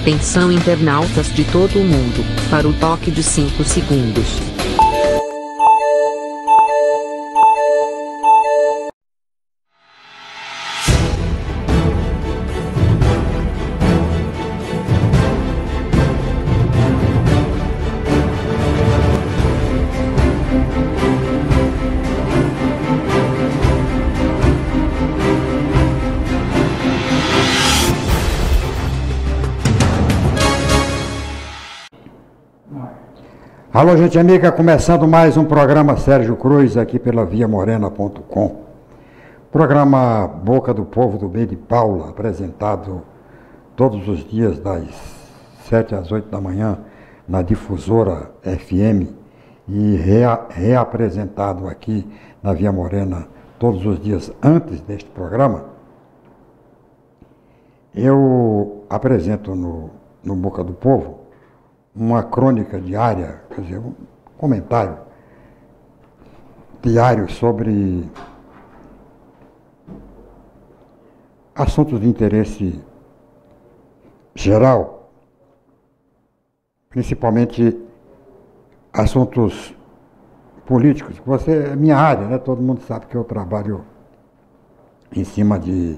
Atenção internautas de todo o mundo, para o toque de 5 segundos. Alô, gente amiga, começando mais um programa Sérgio Cruz aqui pela viamorena.com. Programa Boca do Povo do Bem de Paula, apresentado todos os dias das 7 às 8 da manhã na Difusora FM e reapresentado aqui na Via Morena todos os dias antes deste programa. Eu apresento no Boca do Povo uma crônica diária, quer dizer, um comentário diário sobre assuntos de interesse geral, principalmente assuntos políticos. Você é minha área, né? Todo mundo sabe que eu trabalho em cima de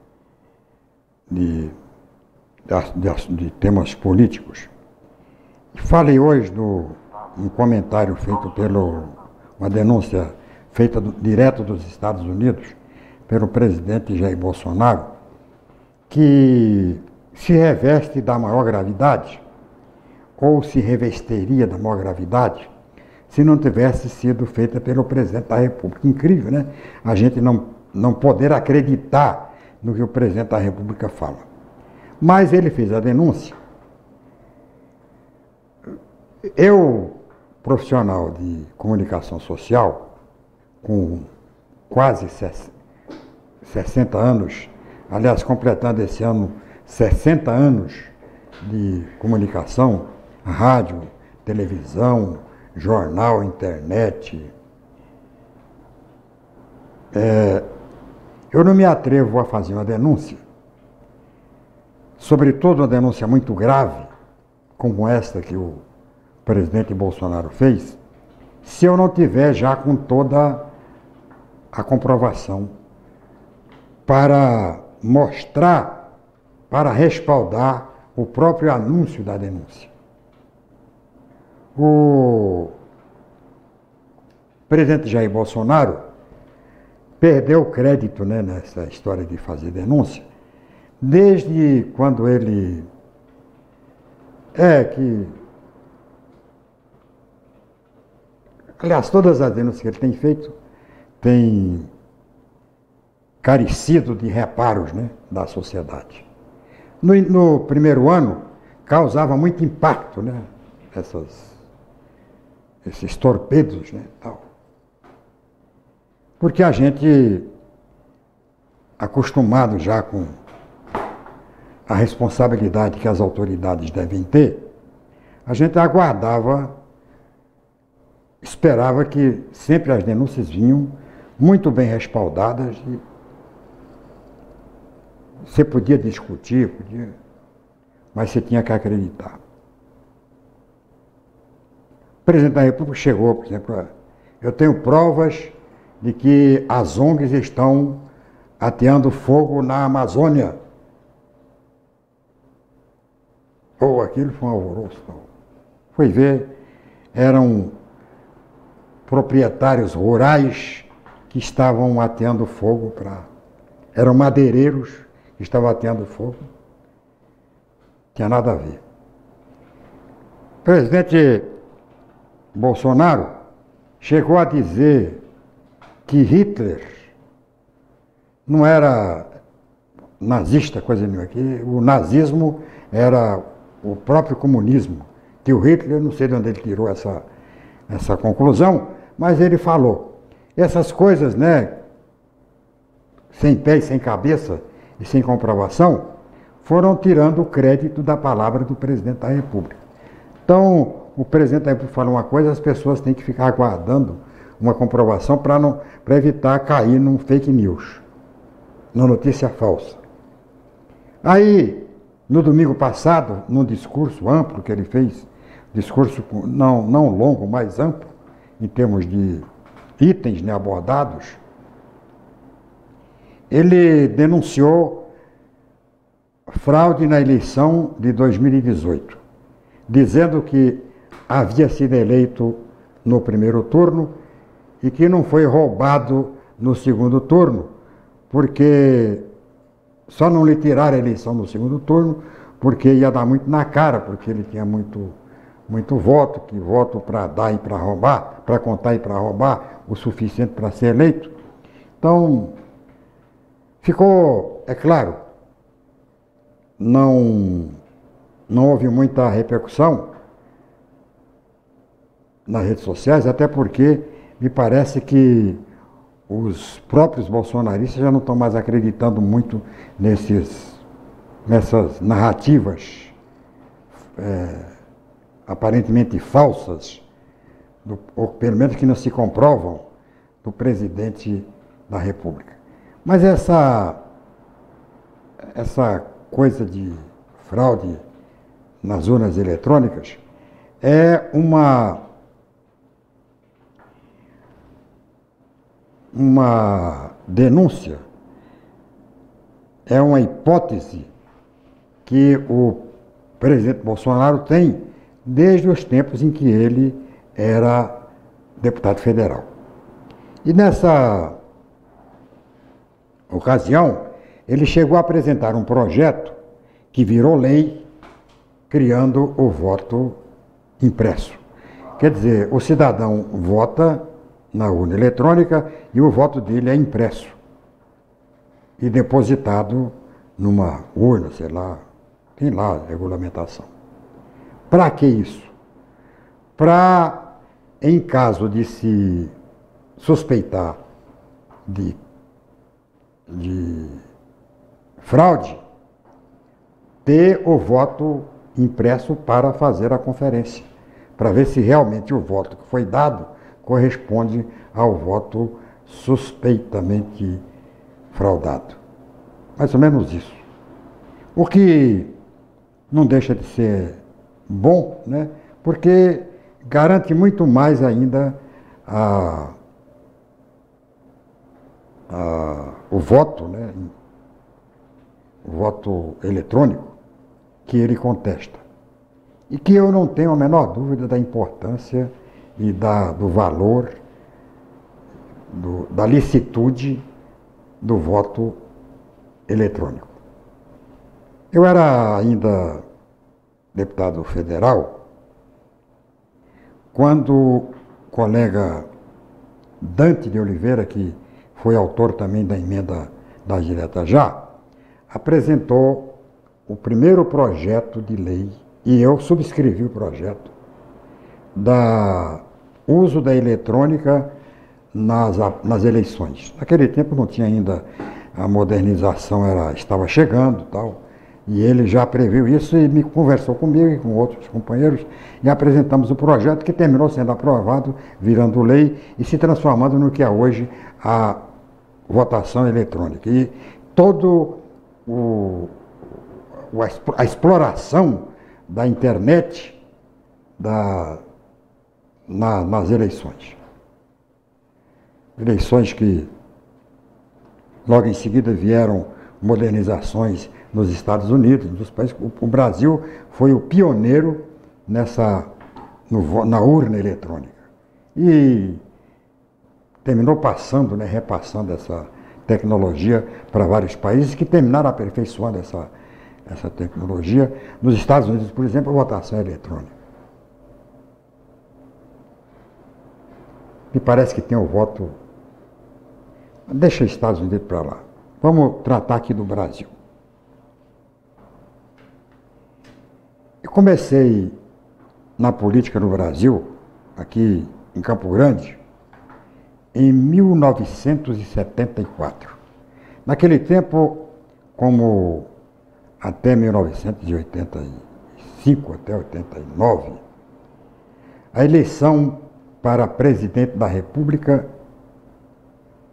temas políticos. Falei hoje um comentário feito uma denúncia feita direto dos Estados Unidos pelo presidente Jair Bolsonaro, que se reveste da maior gravidade, ou se revestiria da maior gravidade, se não tivesse sido feita pelo presidente da República. Incrível, né? A gente não poder acreditar no que o presidente da República fala. Mas ele fez a denúncia. Eu, profissional de comunicação social, com quase 60 anos, aliás, completando esse ano 60 anos de comunicação, rádio, televisão, jornal, internet, eu não me atrevo a fazer uma denúncia, sobretudo uma denúncia muito grave, como esta que o presidente Bolsonaro fez, se eu não tiver já com toda a comprovação para mostrar, para respaldar o próprio anúncio da denúncia. O presidente Jair Bolsonaro perdeu crédito, né, nessa história de fazer denúncia, desde quando ele aliás, todas as denúncias que ele tem feito têm carecido de reparos, né, da sociedade. No primeiro ano, causava muito impacto, né, esses torpedos, né, tal. Porque a gente, acostumado já com a responsabilidade que as autoridades devem ter, a gente esperava que sempre as denúncias vinham muito bem respaldadas e você podia discutir, mas você tinha que acreditar. O presidente da República chegou, por exemplo, eu tenho provas de que as ONGs estão ateando fogo na Amazônia. Aquilo foi um alvoroço. Foi ver, eram proprietários rurais que estavam ateando fogo eram madeireiros que estavam ateando fogo. Não tinha nada a ver. O presidente Bolsonaro chegou a dizer que Hitler não era nazista, coisa nenhuma, que o nazismo era o próprio comunismo, que o Hitler, não sei de onde ele tirou essa conclusão, mas ele falou. Essas coisas, né, sem pé e sem cabeça e sem comprovação, foram tirando o crédito da palavra do presidente da República. Então, o presidente da República fala uma coisa, as pessoas têm que ficar aguardando uma comprovação para evitar cair num fake news, numa notícia falsa. Aí, No domingo passado, num discurso amplo que ele fez, discurso não longo, mas amplo, em termos de itens, né, abordados, ele denunciou fraude na eleição de 2018, dizendo que havia sido eleito no primeiro turno e que não foi roubado no segundo turno, porque só não lhe tiraram a eleição no segundo turno, porque ia dar muito na cara, porque ele tinha muito voto, que voto para dar e para roubar, para contar e para roubar, o suficiente para ser eleito. Então, ficou, é claro, não houve muita repercussão nas redes sociais, até porque me parece que os próprios bolsonaristas já não estão mais acreditando muito nessas narrativas aparentemente falsas, ou pelo menos que não se comprovam, do presidente da República. Mas essa coisa de fraude nas urnas eletrônicas é uma denúncia, é uma hipótese que o presidente Bolsonaro tem desde os tempos em que ele era deputado federal. E nessa ocasião, ele chegou a apresentar um projeto que virou lei, criando o voto impresso. Quer dizer, o cidadão vota na urna eletrônica e o voto dele é impresso e depositado numa urna, sei lá, tem lá a regulamentação. Para que isso? Para, em caso de se suspeitar de fraude, ter o voto impresso para fazer a conferência, para ver se realmente o voto que foi dado corresponde ao voto suspeitamente fraudado. Mais ou menos isso. O que não deixa de ser bom, né? Porque garante muito mais ainda o voto, né? O voto eletrônico que ele contesta. E que eu não tenho a menor dúvida da importância e do valor, da licitude do voto eletrônico. Eu era ainda deputado federal quando o colega Dante de Oliveira, que foi autor também da emenda da Direta Já, apresentou o primeiro projeto de lei, e eu subscrevi o projeto, da uso da eletrônica nas eleições. Naquele tempo não tinha ainda, a modernização estava chegando, tal, e ele já previu isso e me conversou comigo e com outros companheiros e apresentamos o projeto que terminou sendo aprovado, virando lei e se transformando no que é hoje a votação eletrônica. E todo a exploração da internet nas eleições. Eleições que logo em seguida vieram modernizações nos Estados Unidos, nos países. O Brasil foi o pioneiro na urna eletrônica. E terminou passando, né, repassando essa tecnologia para vários países que terminaram aperfeiçoando essa tecnologia. Nos Estados Unidos, por exemplo, a votação eletrônica. Me parece que tem o voto. Deixa os Estados Unidos para lá. Vamos tratar aqui do Brasil. Eu comecei na política no Brasil, aqui em Campo Grande, em 1974. Naquele tempo, como até 1985, até 89, a eleição para presidente da República,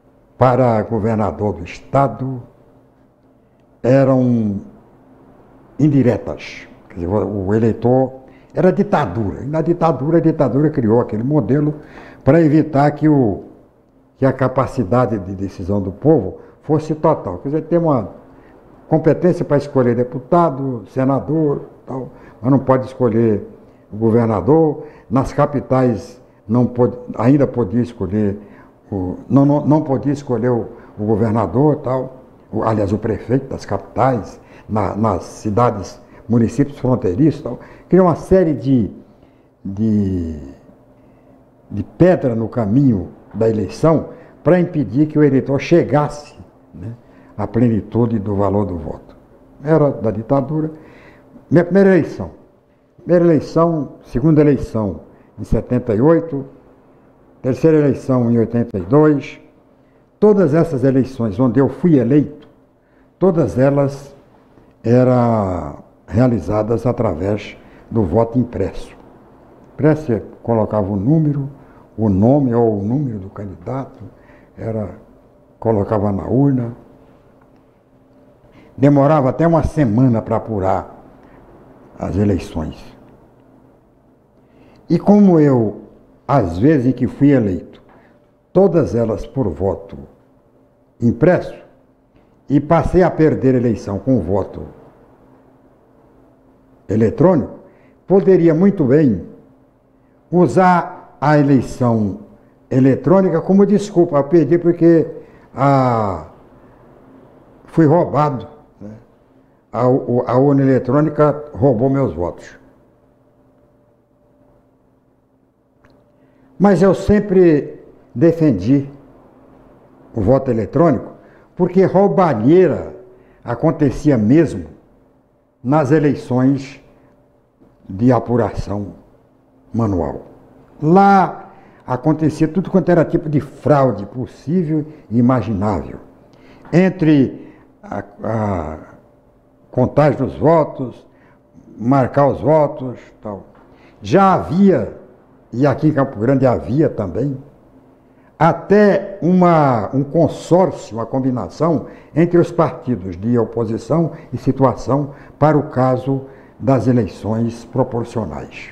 para governador do Estado, eram indiretas. Quer dizer, o eleitor era ditadura. E na ditadura, a ditadura criou aquele modelo para evitar que a capacidade de decisão do povo fosse total. Quer dizer, tem uma competência para escolher deputado, senador, tal, mas não pode escolher o governador. Nas capitais ainda podia escolher, não podia escolher o governador, tal, aliás, o prefeito das capitais, nas cidades, municípios fronteiriços, tal. Criou uma série de pedra no caminho da eleição para impedir que o eleitor chegasse, né, à plenitude do valor do voto. Era da ditadura. Minha primeira eleição, segunda eleição em 78, terceira eleição em 82, todas essas eleições onde eu fui eleito, todas elas eram realizadas através do voto impresso. Impresso, colocava o número, o nome ou o número do candidato, colocava na urna. Demorava até uma semana para apurar as eleições. E como eu, às vezes em que fui eleito, todas elas por voto impresso, e passei a perder a eleição com voto eletrônico, poderia muito bem usar a eleição eletrônica como desculpa. Eu perdi porque fui roubado, né? A urna eletrônica roubou meus votos. Mas eu sempre defendi o voto eletrônico porque roubalheira acontecia mesmo nas eleições de apuração manual. Lá acontecia tudo quanto era tipo de fraude possível e imaginável. Entre a contagem dos votos, marcar os votos, tal. Já havia, e aqui em Campo Grande havia também, até um consórcio, uma combinação entre os partidos de oposição e situação para o caso das eleições proporcionais.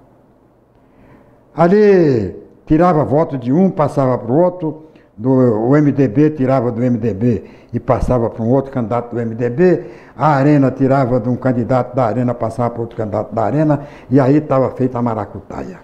Ali tirava voto de um, passava para o outro, o MDB tirava do MDB e passava para um outro candidato do MDB, a Arena tirava de um candidato da Arena, passava para outro candidato da Arena, e aí estava feita a maracutaia.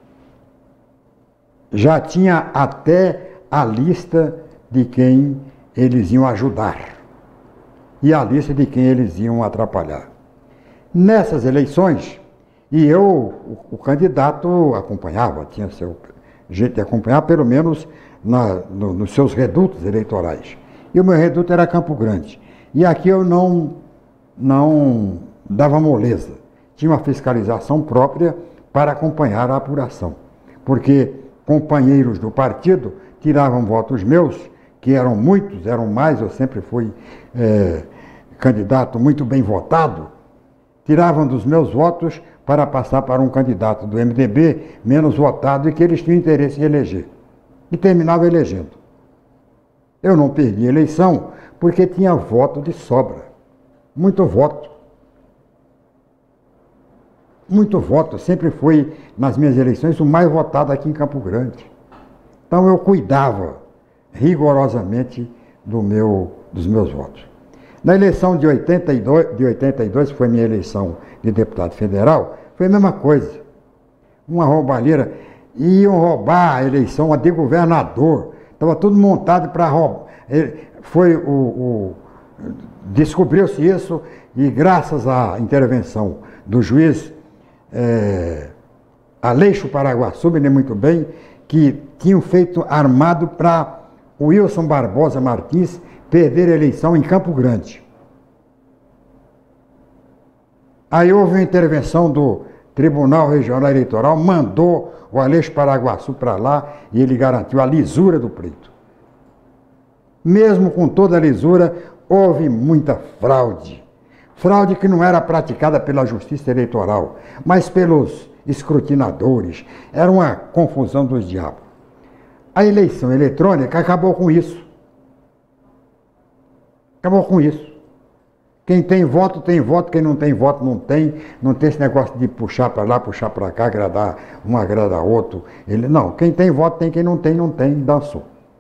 Já tinha até a lista de quem eles iam ajudar e a lista de quem eles iam atrapalhar. Nessas eleições, o candidato acompanhava, tinha seu jeito de acompanhar, pelo menos nos seus redutos eleitorais. E o meu reduto era Campo Grande. E aqui eu não dava moleza. Tinha uma fiscalização própria para acompanhar a apuração. Porque companheiros do partido tiravam votos meus, que eram muitos, eram mais, eu sempre fui candidato muito bem votado, tiravam dos meus votos para passar para um candidato do MDB menos votado e que eles tinham interesse em eleger. E terminava elegendo. Eu não perdi a eleição porque tinha voto de sobra. Muito voto. Muito voto. Sempre fui, nas minhas eleições, o mais votado aqui em Campo Grande. Então eu cuidava rigorosamente dos meus votos. Na eleição de 82, que foi minha eleição de deputado federal, foi a mesma coisa. Uma roubalheira. Iam roubar a eleição de governador. Estava tudo montado para roubar. Descobriu-se isso e graças à intervenção do juiz Aleixo Paraguaçu, me lembro muito bem, que tinham feito armado para o Wilson Barbosa Martins perder a eleição em Campo Grande. Aí houve uma intervenção do Tribunal Regional Eleitoral, mandou o Aleixo Paraguaçu para lá e ele garantiu a lisura do pleito. Mesmo com toda a lisura, houve muita fraude. Fraude que não era praticada pela Justiça Eleitoral, mas pelos escrutinadores. Era uma confusão dos diabos. A eleição eletrônica acabou com isso. Acabou com isso. Quem tem voto, quem não tem voto, não tem. Não tem esse negócio de puxar para lá, puxar para cá, agradar um, agrada outro. Não, quem tem voto tem, quem não tem, não tem, dançou.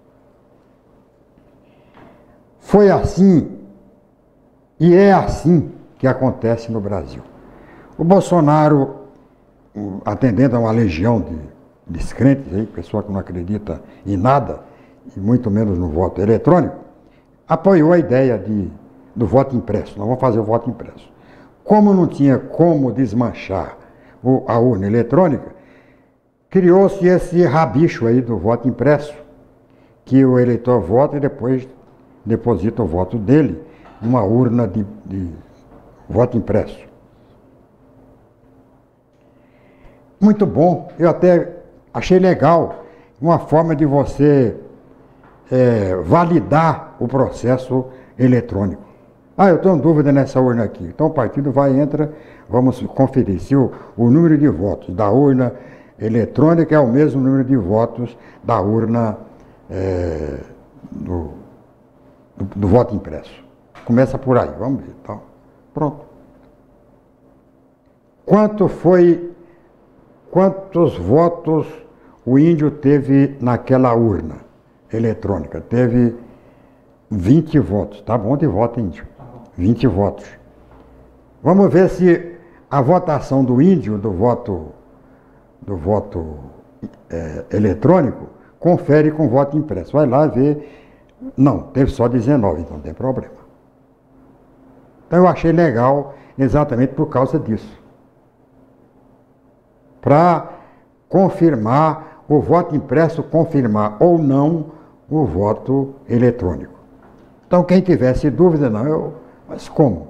Foi assim e é assim que acontece no Brasil. O Bolsonaro, atendendo a uma legião de descrentes, aí, pessoa que não acredita em nada, e muito menos no voto eletrônico, apoiou a ideia do voto impresso. Nós vamos fazer o voto impresso. Como não tinha como desmanchar a urna eletrônica, criou-se esse rabicho aí do voto impresso, que o eleitor vota e depois deposita o voto dele numa urna de voto impresso. Muito bom, eu até achei legal, uma forma de você validar o processo eletrônico. Eu tenho dúvida nessa urna aqui. Então o partido vai, entra, vamos conferir se o número de votos da urna eletrônica é o mesmo número de votos da urna do voto impresso. Começa por aí, vamos ver. Então, pronto. Quantos votos o índio teve naquela urna eletrônica? Teve 20 votos. Tá bom de voto, índio. 20 votos. Vamos ver se a votação do índio, do voto eletrônico, confere com o voto impresso. Vai lá ver. Não, teve só 19, então não tem problema. Então eu achei legal exatamente por causa disso. Para confirmar, o voto impresso confirmar ou não o voto eletrônico. Então quem tivesse dúvida, mas como?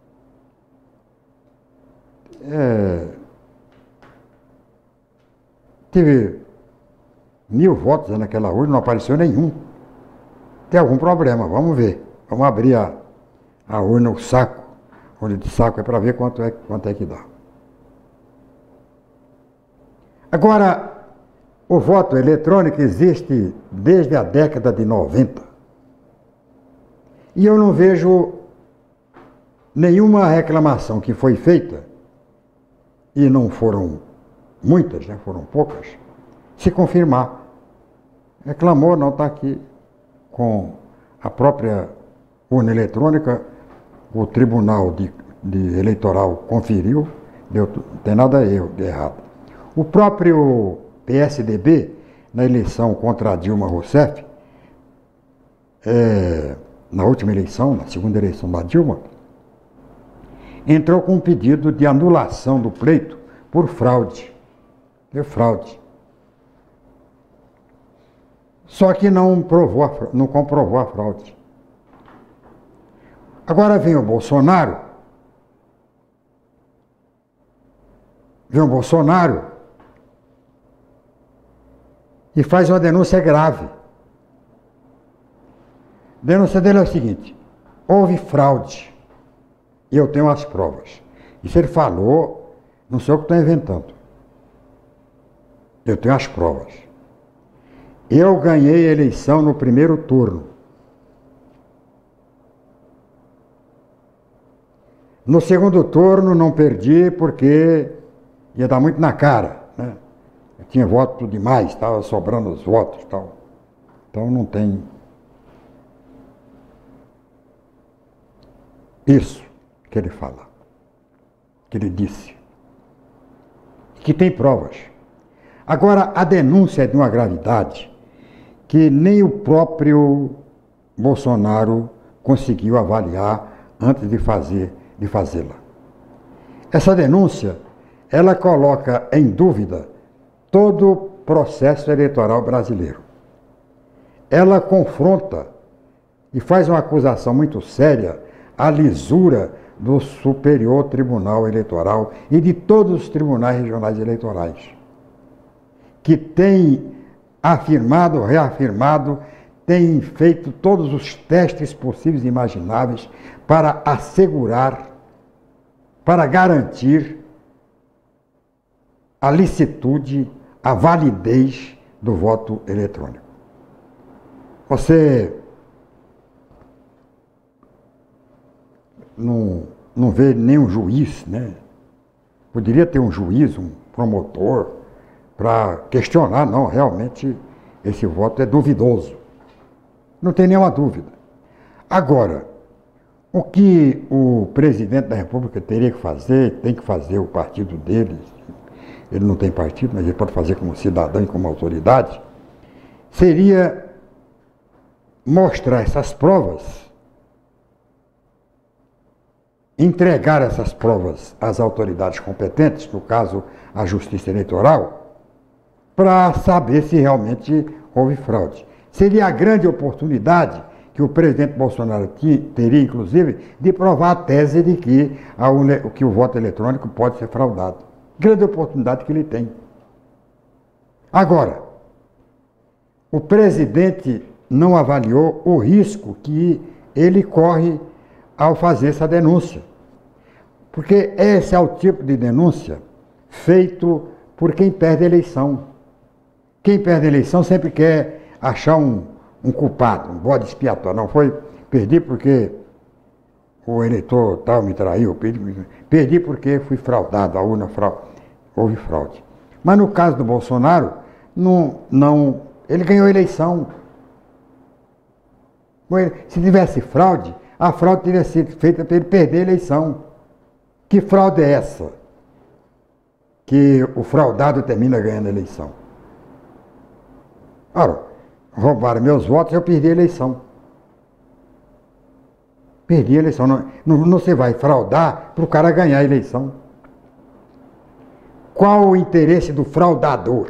Tive 1000 votos naquela urna, não apareceu nenhum. Tem algum problema, vamos ver. Vamos abrir a urna, o saco. Onde de saco é para ver quanto é que dá. Agora, o voto eletrônico existe desde a década de 90. E eu não vejo nenhuma reclamação que foi feita, e não foram muitas, foram poucas, se confirmar. Reclamou, não está aqui. Com a própria urna eletrônica, o Tribunal Eleitoral conferiu, não tem nada de errado. O próprio PSDB, na eleição contra a Dilma Rousseff, na última eleição, na segunda eleição da Dilma, entrou com um pedido de anulação do pleito por fraude. Deu fraude. Só que não comprovou a fraude. Agora vem o Bolsonaro. E faz uma denúncia grave. A denúncia dele é o seguinte: houve fraude. E eu tenho as provas. E se ele falou, não sei o que estou inventando. Eu tenho as provas. Eu ganhei a eleição no primeiro turno. No segundo turno não perdi porque ia dar muito na cara, né? Eu tinha voto demais, estava sobrando os votos e tal. Então não tem isso que ele fala, que ele disse, que tem provas. Agora, a denúncia é de uma gravidade que nem o próprio Bolsonaro conseguiu avaliar antes de fazê-la. Essa denúncia, ela coloca em dúvida todo o processo eleitoral brasileiro. Ela confronta e faz uma acusação muito séria à lisura do Superior Tribunal Eleitoral e de todos os tribunais regionais eleitorais, que tem afirmado, reafirmado, tem feito todos os testes possíveis e imagináveis para assegurar, para garantir a licitude, a validez do voto eletrônico. não vê nenhum juiz, né? Poderia ter um juiz, um promotor, para questionar, não, realmente esse voto é duvidoso. Não tem nenhuma dúvida. Agora, o que o presidente da República teria que fazer, tem que fazer o partido dele, ele não tem partido, mas ele pode fazer como cidadão e como autoridade, seria mostrar essas provas, entregar essas provas às autoridades competentes, no caso a Justiça Eleitoral, para saber se realmente houve fraude. Seria a grande oportunidade que o presidente Bolsonaro teria, inclusive, de provar a tese de que o voto eletrônico pode ser fraudado. Grande oportunidade que ele tem. Agora, o presidente não avaliou o risco que ele corre ao fazer essa denúncia. Porque esse é o tipo de denúncia feito por quem perde a eleição. Quem perde a eleição sempre quer achar um culpado, um bode expiatório. Não foi, perdi porque o eleitor tal me traiu, perdi porque fui fraudado, a urna houve fraude. Mas no caso do Bolsonaro, ele ganhou a eleição. Se tivesse fraude, a fraude teria sido feita para ele perder a eleição. Que fraude é essa? Que o fraudado termina ganhando a eleição. Ora, roubaram meus votos, eu perdi a eleição. Perdi a eleição. Não você vai fraudar para o cara ganhar a eleição. Qual o interesse do fraudador?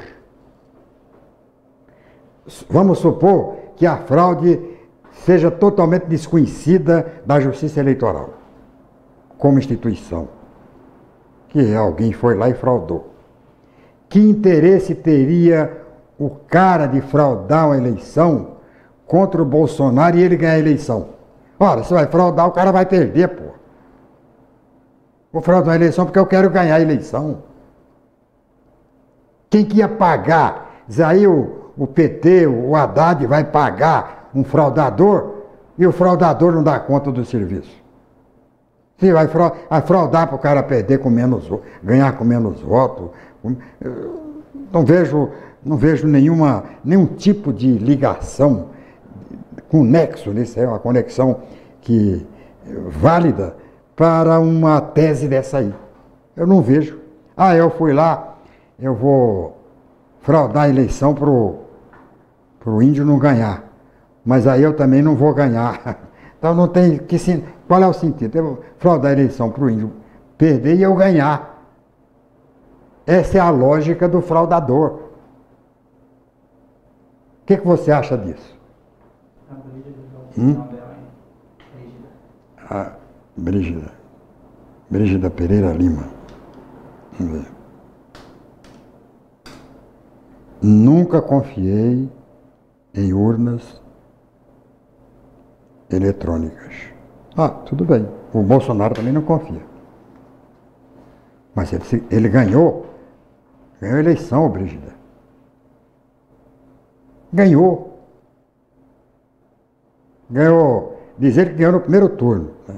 Vamos supor que a fraude seja totalmente desconhecida da Justiça Eleitoral, como instituição. Que alguém foi lá e fraudou. Que interesse teria o cara de fraudar uma eleição contra o Bolsonaro e ele ganhar a eleição? Ora, você vai fraudar, o cara vai perder, pô. Vou fraudar a eleição porque eu quero ganhar a eleição. Quem que ia pagar? Diz aí o PT, o Haddad vai pagar um fraudador e o fraudador não dá conta do serviço. Você vai fraudar para o cara perder com menos, ganhar com menos votos. Não vejo nenhum tipo de ligação com nexo nisso, é uma conexão válida para uma tese dessa aí. Eu não vejo. Eu fui lá, eu vou fraudar a eleição para o índio não ganhar. Mas aí eu também não vou ganhar. Então não tem que qual é o sentido? Eu vou fraudar a eleição para o índio perder e eu ganhar. Essa é a lógica do fraudador. O que você acha disso? Brígida Pereira Lima. Vamos ver. Nunca confiei em urnas eletrônicas. Tudo bem. O Bolsonaro também não confia. Mas ele ganhou a eleição, Brígida. Ganhou. Dizer que ganhou no primeiro turno. Né?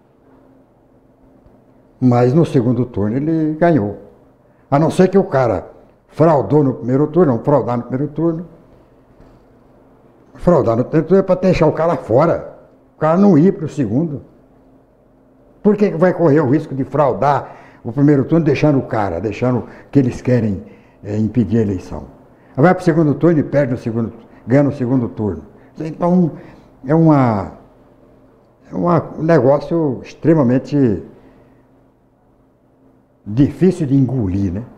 Mas no segundo turno ele ganhou. A não ser que o cara fraudou no primeiro turno, não fraudar no primeiro turno. Fraudar no primeiro turno é para deixar o cara fora. O cara não ir para o segundo. Por que vai correr o risco de fraudar o primeiro turno, deixando que eles querem impedir a eleição? Vai para o segundo turno e perde no segundo, ganha no segundo turno. Então, é um negócio extremamente difícil de engolir, né?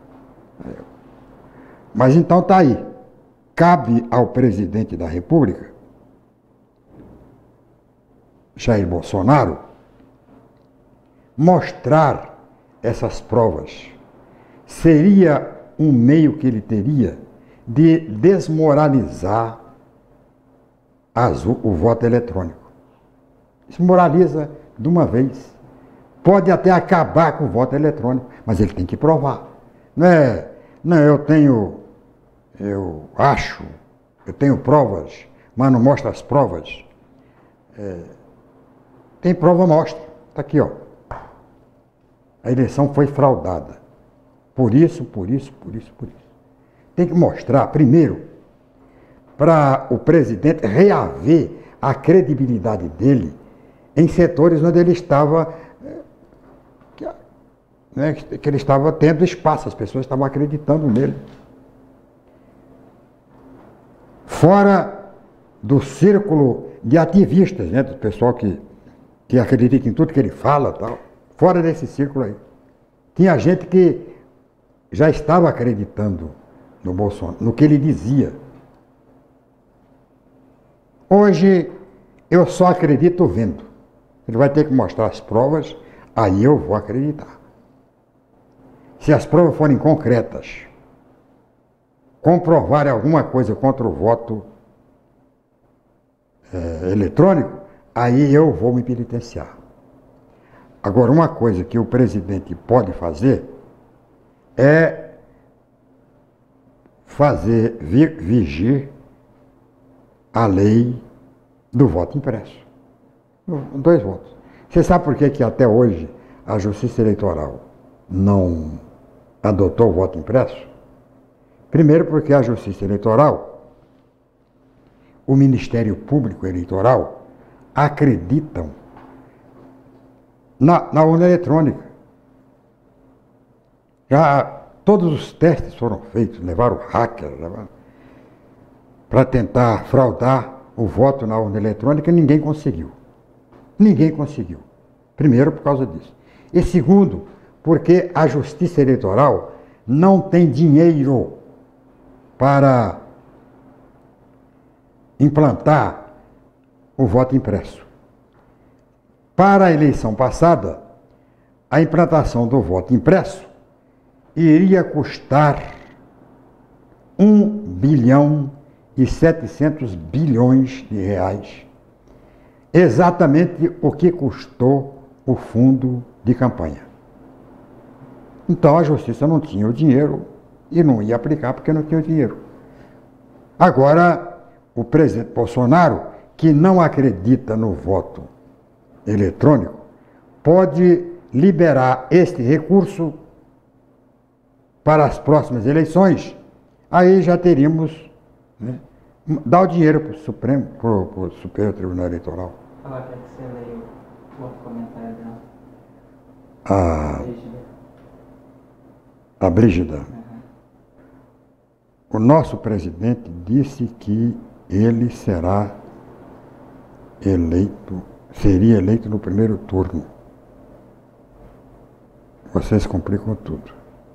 Mas então está aí. Cabe ao presidente da República, Jair Bolsonaro, mostrar essas provas. Seria um meio que ele teria de desmoralizar o voto eletrônico. Desmoraliza de uma vez. Pode até acabar com o voto eletrônico, mas ele tem que provar. Eu tenho provas, mas não mostra as provas. Tem prova, mostra. Está aqui, ó. A eleição foi fraudada. Por isso. Tem que mostrar, primeiro, para o presidente reaver a credibilidade dele em setores onde ele estava, né, que ele estava tendo espaço, as pessoas estavam acreditando nele. Fora do círculo de ativistas, né, do pessoal que acredita em tudo que ele fala, tal. Fora desse círculo aí. Tinha gente que já estava acreditando no Bolsonaro, no que ele dizia. Hoje, eu só acredito vendo. Ele vai ter que mostrar as provas, aí eu vou acreditar. Se as provas forem concretas, comprovarem alguma coisa contra o voto eletrônico, aí eu vou me penitenciar. Agora, uma coisa que o presidente pode fazer é vigir a lei do voto impresso. 2 votos. Você sabe por que até hoje a Justiça Eleitoral não adotou o voto impresso? Primeiro porque a Justiça Eleitoral, o Ministério Público Eleitoral, acreditam na urna eletrônica. Já todos os testes foram feitos, levaram hackers, para tentar fraudar o voto na urna eletrônica, e ninguém conseguiu. Ninguém conseguiu. Primeiro, por causa disso. E segundo, porque a Justiça Eleitoral não tem dinheiro para implantar o voto impresso. Para a eleição passada, a implantação do voto impresso iria custar 1 bilhão e 700 bilhões de reais. Exatamente o que custou o fundo de campanha. Então a Justiça não tinha o dinheiro e não ia aplicar porque não tinha o dinheiro. Agora, o presidente Bolsonaro, que não acredita no voto eletrônico, pode liberar este recurso para as próximas eleições. Aí já teríamos, né, dar o dinheiro para o Supremo, para o Superior Tribunal Eleitoral. Ela quer que você leia o outro comentário dela. A Brígida. O nosso presidente disse que ele seria eleito no primeiro turno. Vocês complicam tudo.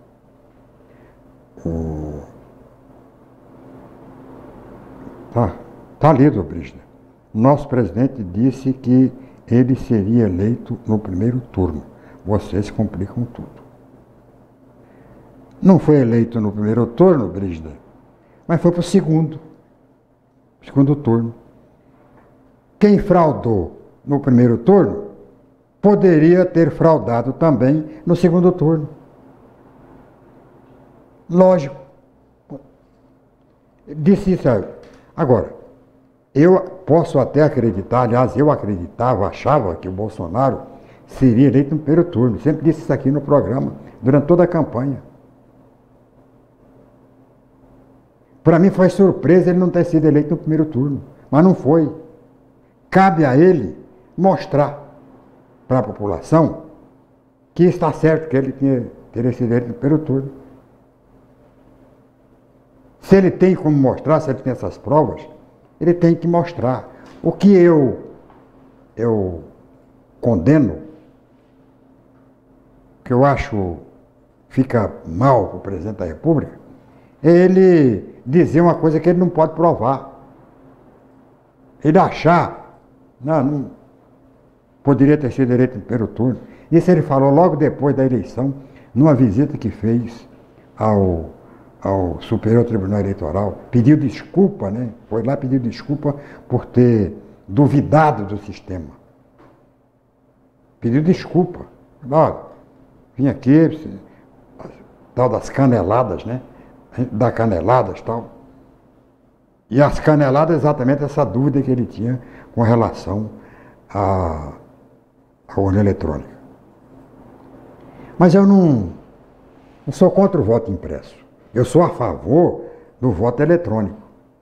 Tá lido, Brígida. Nosso presidente disse que ele seria eleito no primeiro turno. Vocês complicam tudo. Não foi eleito no primeiro turno, Brígida, mas foi para o segundo turno. Quem fraudou no primeiro turno poderia ter fraudado também no segundo turno. Lógico. Disse isso aí. Agora, eu posso até acreditar, aliás, eu achava que o Bolsonaro seria eleito no primeiro turno. Sempre disse isso aqui no programa, durante toda a campanha. Para mim foi surpresa ele não ter sido eleito no primeiro turno, mas não foi. Cabe a ele mostrar para a população que está certo que ele teria sido eleito no primeiro turno. Se ele tem como mostrar, se ele tem essas provas, ele tem que mostrar. O que eu condeno, que eu acho fica mal para o presidente da República, é ele dizer uma coisa que ele não pode provar. Ele achar, não poderia ter sido eleito no primeiro turno. Isso ele falou logo depois da eleição, numa visita que fez ao Superior Tribunal Eleitoral. Pediu desculpa, né? Foi lá pedir desculpa por ter duvidado do sistema. Pediu desculpa. Olha, vim aqui, tal das caneladas, né? Da caneladas e tal. E as caneladas, exatamente essa dúvida que ele tinha com relação a urna eletrônica. Mas eu não sou contra o voto impresso. Eu sou a favor do voto eletrônico.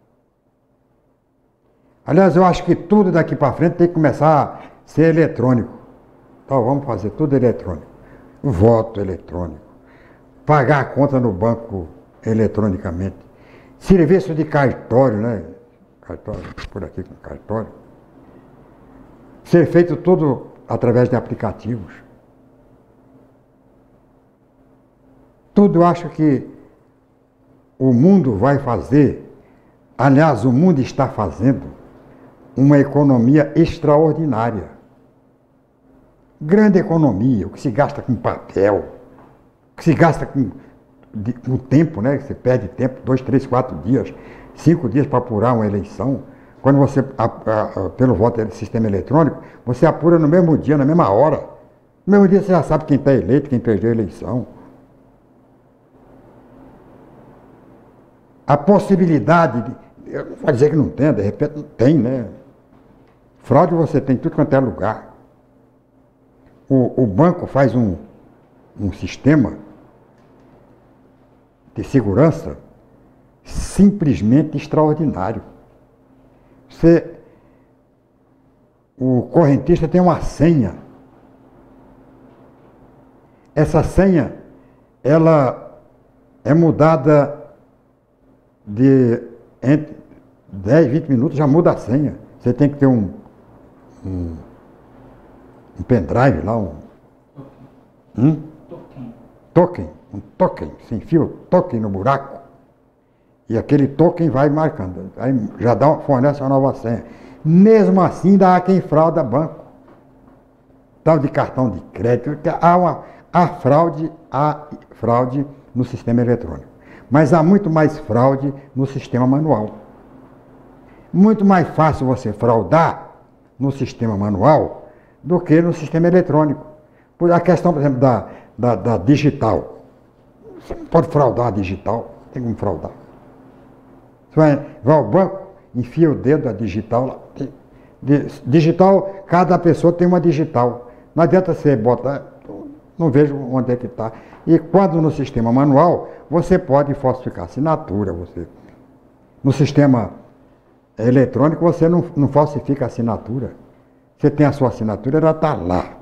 Aliás, eu acho que tudo daqui para frente tem que começar a ser eletrônico. Então vamos fazer tudo eletrônico. Voto eletrônico. Pagar a conta no banco eletronicamente. Serviço de cartório, né? Cartório, por aqui com cartório. Ser feito tudo através de aplicativos. Tudo eu acho que o mundo vai fazer, aliás, o mundo está fazendo uma economia extraordinária. Grande economia, o que se gasta com papel, o que se gasta com tempo, né? Você perde tempo, 2, 3, 4 dias, 5 dias para apurar uma eleição. Quando você, pelo voto do sistema eletrônico, você apura no mesmo dia, na mesma hora. No mesmo dia você já sabe quem está eleito, quem perdeu a eleição. A possibilidade de... Eu não vou dizer que não tem, de repente não tem, né? Fraude você tem em tudo quanto é lugar. O banco faz um sistema de segurança simplesmente extraordinário. O correntista tem uma senha. Essa senha, ela é mudada entre 10, 20 minutos, já muda a senha. Você tem que ter um pendrive lá, token, você enfia o token no buraco e aquele token vai marcando, aí já fornece uma nova senha. Mesmo assim, ainda há quem frauda banco, tal de cartão de crédito, há fraude no sistema eletrônico, mas há muito mais fraude no sistema manual. Muito mais fácil você fraudar no sistema manual do que no sistema eletrônico. Por a questão, por exemplo, da digital. Você não pode fraudar a digital, tem como fraudar. Você vai ao banco, enfia o dedo da digital lá. Digital, cada pessoa tem uma digital. Não adianta você botar, não vejo onde é que está. E quando no sistema manual, você pode falsificar assinatura. No sistema eletrônico, você não falsifica a assinatura. Você tem a sua assinatura, ela está lá.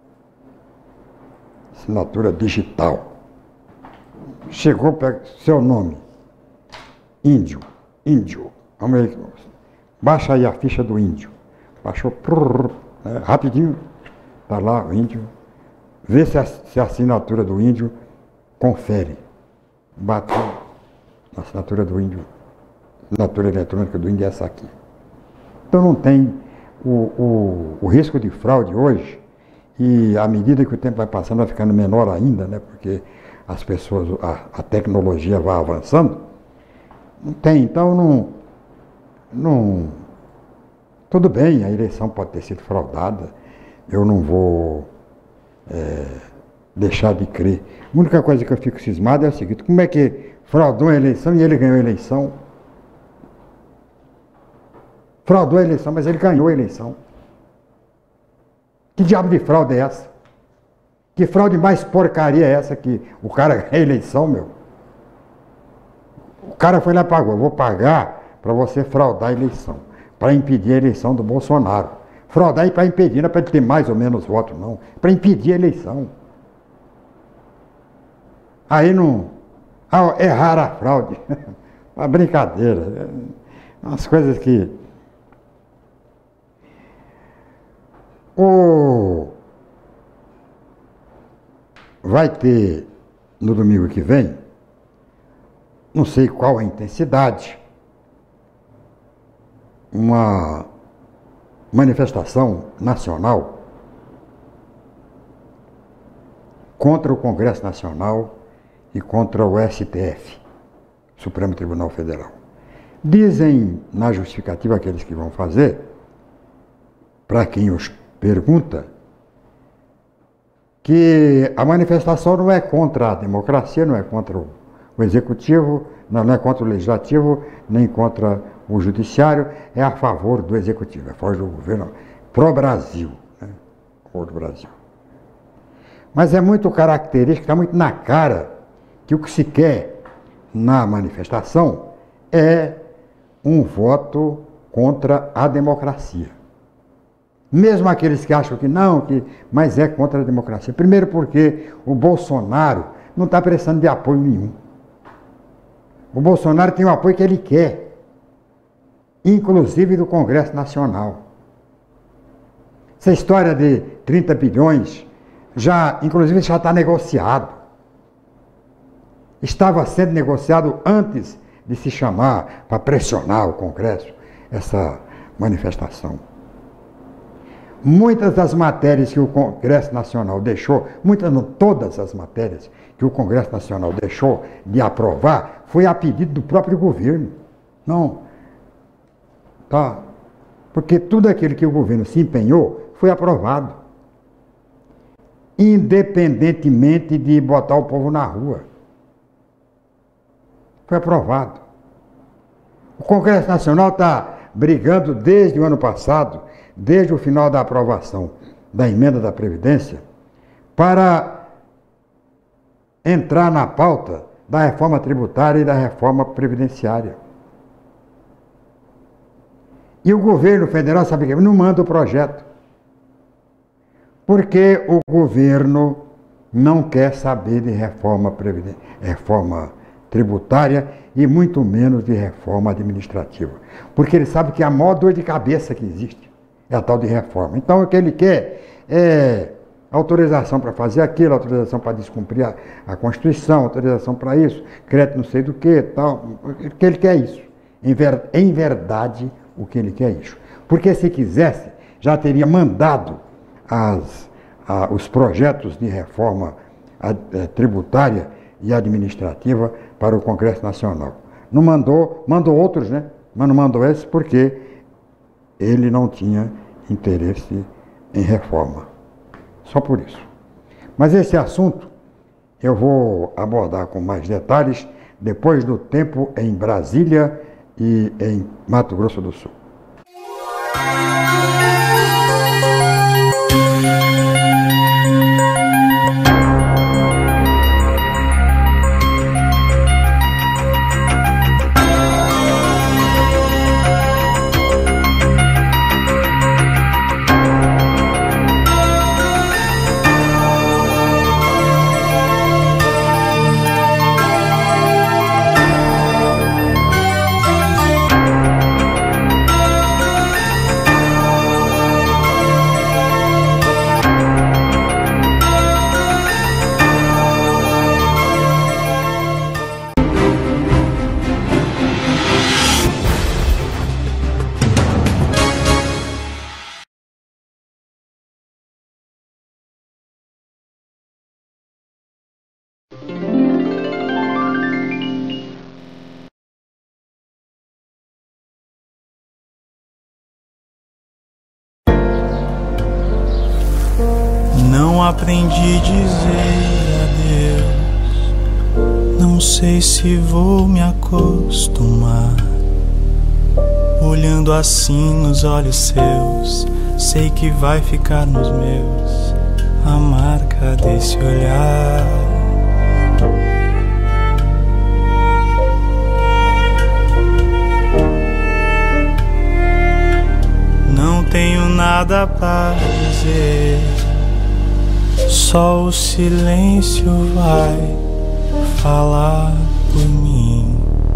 Assinatura digital. Chegou, pega seu nome. Índio. Vamos aí. Baixa aí a ficha do índio. Baixou, rapidinho, está lá o índio. Vê se a assinatura do índio confere. Bateu a assinatura do índio. A assinatura eletrônica do índio é essa aqui. Então não tem o risco de fraude hoje, e à medida que o tempo vai passando vai ficando menor ainda, né? Porque as pessoas, a tecnologia vai avançando. Não tem, então tudo bem, a eleição pode ter sido fraudada, eu não vou deixar de crer. A única coisa que eu fico cismado é o seguinte: como é que fraudou a eleição e ele ganhou a eleição? Fraudou a eleição, mas ele ganhou a eleição. Que diabo de fraude é essa? Que fraude mais porcaria é essa que o cara ganha a eleição, meu? O cara foi lá e pagou. Eu vou pagar para você fraudar a eleição, para impedir a eleição do Bolsonaro. Fraudar e para impedir, não é para ter mais ou menos votos, não. Para impedir a eleição. Aí não... errar a fraude. Uma brincadeira. Umas coisas que... Vai ter, no domingo que vem, não sei qual a intensidade, uma manifestação nacional contra o Congresso Nacional e contra o STF, Supremo Tribunal Federal. Dizem na justificativa aqueles que vão fazer, para quem os pergunta, que a manifestação não é contra a democracia, não é contra o executivo, não é contra o legislativo, nem contra o judiciário, é a favor do executivo, é a favor do governo pró-Brasil, né? favor do Brasil. Mas é muito característico, está muito na cara, que o que se quer na manifestação é um voto contra a democracia. Mesmo aqueles que acham que não, mas é contra a democracia. Primeiro porque o Bolsonaro não está precisando de apoio nenhum. O Bolsonaro tem o apoio que ele quer, inclusive do Congresso Nacional. Essa história de 30 bilhões, inclusive já está negociado. Estava sendo negociado antes de se chamar para pressionar o Congresso essa manifestação. Muitas das matérias que o Congresso Nacional deixou, todas as matérias que o Congresso Nacional deixou de aprovar, foi a pedido do próprio governo. Não, tá? Porque tudo aquilo que o governo se empenhou foi aprovado. Independentemente de botar o povo na rua. Foi aprovado. O Congresso Nacional está brigando desde o ano passado, desde o final da aprovação da emenda da Previdência, para entrar na pauta da reforma tributária e da reforma previdenciária. E o governo federal, sabe o que? Não manda o projeto. Porque o governo não quer saber de reforma tributária e muito menos de reforma administrativa. Porque ele sabe que a maior dor de cabeça que existe é a tal de reforma. Então o que ele quer é autorização para fazer aquilo, autorização para descumprir a Constituição, autorização para isso, crédito não sei do que, tal. O que ele quer é isso. Em verdade, o que ele quer é isso. Porque se quisesse, já teria mandado os projetos de reforma tributária e administrativa para o Congresso Nacional. Não mandou outros, né? Mas não mandou esse porque ele não tinha interesse em reforma. Só por isso. Mas esse assunto eu vou abordar com mais detalhes depois do tempo em Brasília e em Mato Grosso do Sul. Não aprendi a dizer adeus, não sei se vou me acostumar. Olhando assim nos olhos seus, sei que vai ficar nos meus a marca desse olhar. Não tenho nada para dizer, só o silêncio vai falar por mim.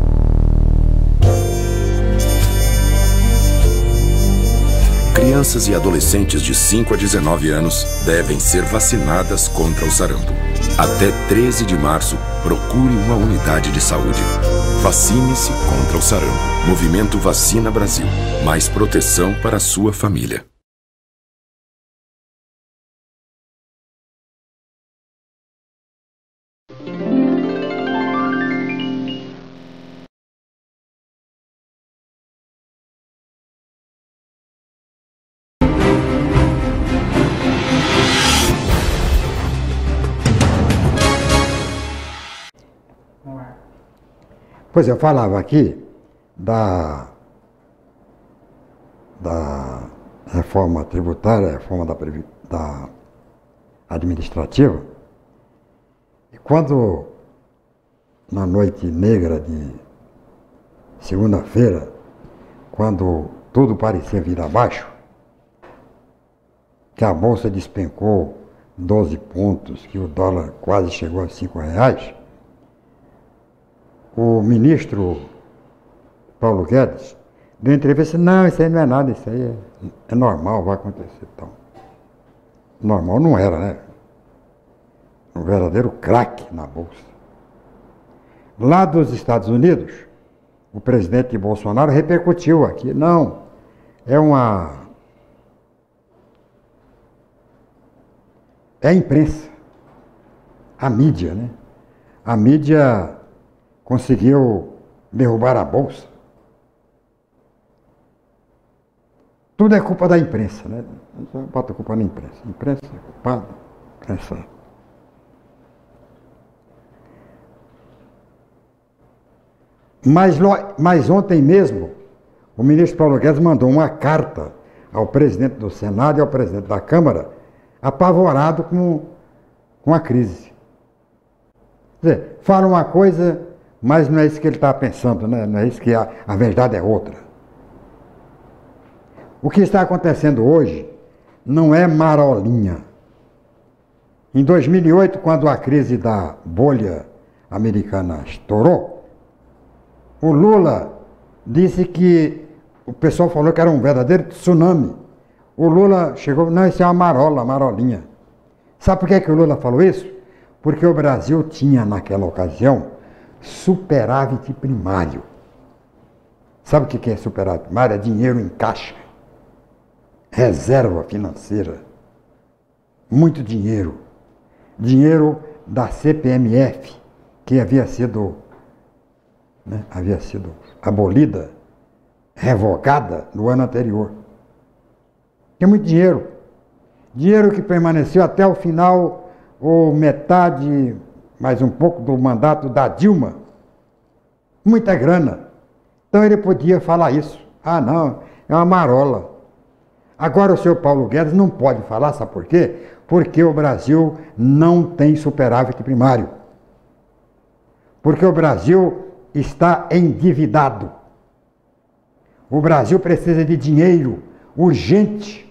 Crianças e adolescentes de 5 a 19 anos devem ser vacinadas contra o sarampo. Até 13 de março, procure uma unidade de saúde. Vacine-se contra o sarampo. Movimento Vacina Brasil. Mais proteção para a sua família. Pois eu falava aqui da reforma tributária, reforma da administrativa. E quando, na noite negra de segunda-feira, quando tudo parecia vir abaixo, que a bolsa despencou 12 pontos, que o dólar quase chegou a R$5, o ministro Paulo Guedes deu entrevista: não, isso aí não é nada, isso aí é normal, vai acontecer. Então, normal não era, né? Um verdadeiro craque na bolsa. Lá dos Estados Unidos, o presidente Bolsonaro repercutiu aqui: não, é a imprensa, a mídia, né? A mídia conseguiu derrubar a bolsa. Tudo é culpa da imprensa, né? Bota a culpa na imprensa. Imprensa é culpada, imprensa. Mas ontem mesmo, o ministro Paulo Guedes mandou uma carta ao presidente do Senado e ao presidente da Câmara, apavorado com a crise. Quer dizer, fala uma coisa, mas não é isso que ele está pensando, né? Não é isso que a verdade é outra. O que está acontecendo hoje não é marolinha. Em 2008, quando a crise da bolha americana estourou, o Lula disse que o pessoal falou que era um verdadeiro tsunami. O Lula chegou: não, isso é uma marolinha. Sabe por que o Lula falou isso? Porque o Brasil tinha, naquela ocasião, superávit primário. Sabe o que é superávit primário? É dinheiro em caixa. Reserva financeira. Muito dinheiro. Dinheiro da CPMF, que havia sido abolida, revogada no ano anterior. Tem muito dinheiro. Dinheiro que permaneceu até o final, ou metade, mais um pouco do mandato da Dilma. Muita grana. Então ele podia falar isso. Ah, não, é uma marola. Agora o senhor Paulo Guedes não pode falar, sabe por quê? Porque o Brasil não tem superávit primário. Porque o Brasil está endividado. O Brasil precisa de dinheiro urgente.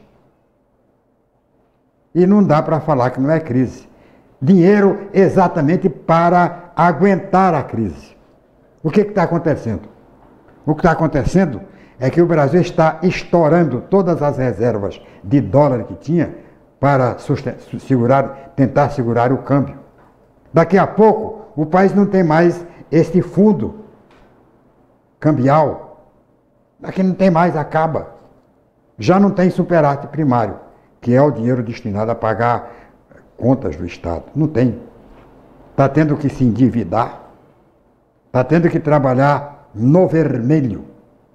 E não dá para falar que não é crise. Dinheiro exatamente para aguentar a crise. O que está acontecendo? O que está acontecendo é que o Brasil está estourando todas as reservas de dólar que tinha para tentar segurar o câmbio. Daqui a pouco, o país não tem mais este fundo cambial. Daqui não tem mais, acaba. Já não tem superávit primário, que é o dinheiro destinado a pagar contas do Estado. Não tem. Está tendo que se endividar, está tendo que trabalhar no vermelho.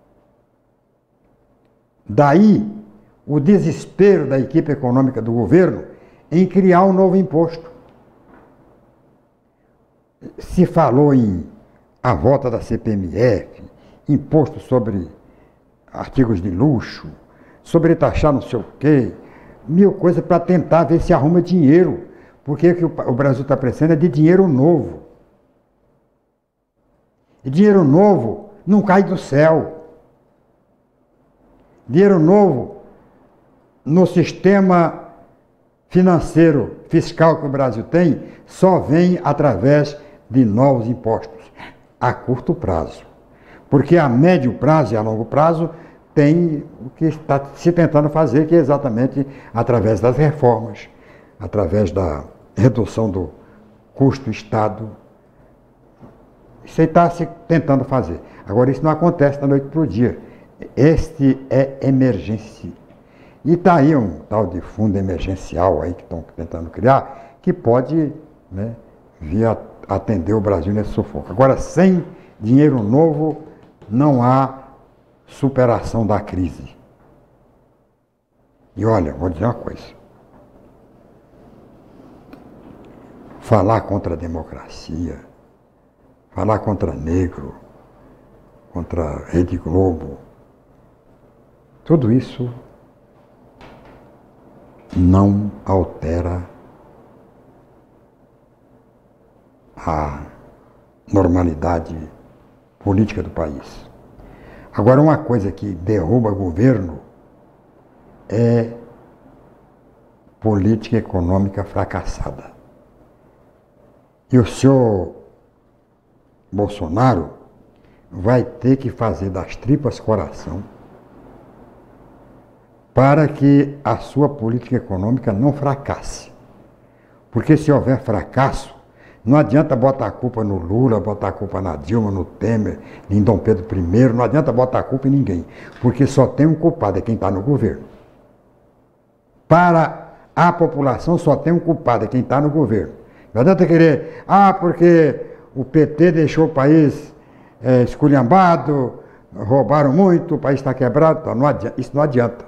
Daí o desespero da equipe econômica do governo em criar um novo imposto. Se falou em a volta da CPMF, imposto sobre artigos de luxo, sobre taxar não sei o quê, mil coisas para tentar ver se arruma dinheiro. Porque o Brasil está precisando é de dinheiro novo. E dinheiro novo não cai do céu. Dinheiro novo no sistema financeiro, fiscal que o Brasil tem, só vem através de novos impostos, a curto prazo. Porque a médio prazo e a longo prazo tem o que está se tentando fazer, que é exatamente através das reformas, através da redução do custo do Estado. Isso aí está se tentando fazer. Agora, isso não acontece da noite para o dia. Este é emergência. E está aí um tal de fundo emergencial aí que estão tentando criar, que pode, né, vir a atender o Brasil nesse sufoco. Agora, sem dinheiro novo, não há superação da crise. E olha, vou dizer uma coisa. Falar contra a democracia, falar contra negro, contra a Rede Globo, tudo isso não altera a normalidade política do país. Agora, uma coisa que derruba governo é política econômica fracassada. E o senhor Bolsonaro vai ter que fazer das tripas coração para que a sua política econômica não fracasse. Porque se houver fracasso, não adianta botar a culpa no Lula, botar a culpa na Dilma, no Temer, em Dom Pedro I, não adianta botar a culpa em ninguém, porque só tem um culpado, é quem está no governo. Para a população só tem um culpado, é quem está no governo. Não adianta querer, porque o PT deixou o país esculhambado, roubaram muito, o país está quebrado, então isso não adianta.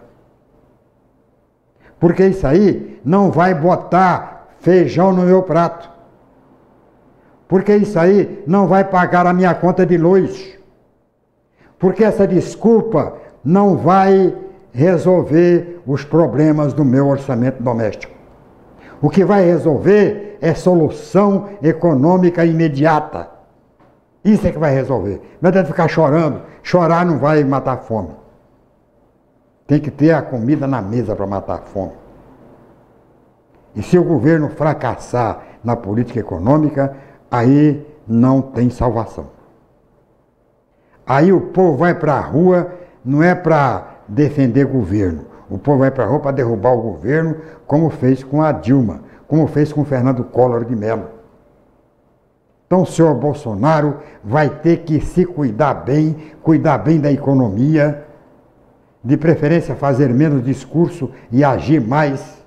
Porque isso aí não vai botar feijão no meu prato. Porque isso aí não vai pagar a minha conta de luz. Porque essa desculpa não vai resolver os problemas do meu orçamento doméstico. O que vai resolver é solução econômica imediata. Isso é que vai resolver. Não adianta ficar chorando. Chorar não vai matar a fome. Tem que ter a comida na mesa para matar a fome. E se o governo fracassar na política econômica, aí não tem salvação. Aí o povo vai para a rua, não é para defender governo. O povo vai para a rua para derrubar o governo, como fez com a Dilma, como fez com o Fernando Collor de Mello. Então o senhor Bolsonaro vai ter que se cuidar bem da economia, de preferência fazer menos discurso e agir mais.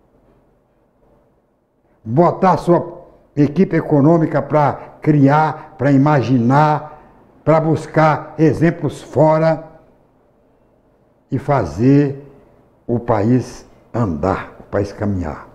Botar a sua equipe econômica para criar, para imaginar, para buscar exemplos fora e fazer o país andar, o país caminhar.